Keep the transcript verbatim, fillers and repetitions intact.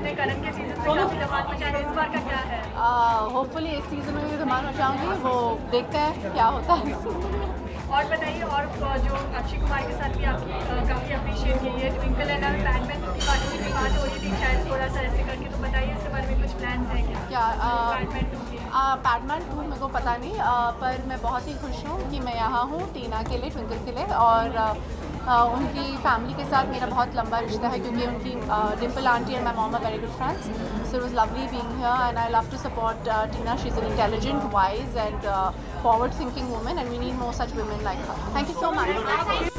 आपने करण के सीजन में काफी धमाल मचाया, इस बार का क्या है? होपफुली इस सीज़न में भी धमाल मचाऊंगी, वो देखते हैं क्या होता है इस सीज़न में। और बताइए, और जो अक्षय कुमार के साथ भी आपकी काफ़ी अप्रिशिएट की है, ट्विंकल एंड पैडमैन की बात की बात हो रही थी शायद थोड़ा सा ऐसे करके, तो बताइए इसके बारे में कुछ प्लान है क्या? क्या पैडमैन टू के? पैडमैन टू मेरे को पता नहीं, आ, पर मैं बहुत ही खुश हूँ कि मैं यहाँ हूँ टीना के लिए, ट्विंकल के लिए, और आ, आ, उनकी फैमिली के साथ मेरा बहुत लंबा रिश्ता है क्योंकि उनकी Dimple aunty and my mom are very good friends, so it was lovely being here and I love to support Tina. She is an intelligent, wise and forward thinking woman and we need more such women like her. Thank you so much.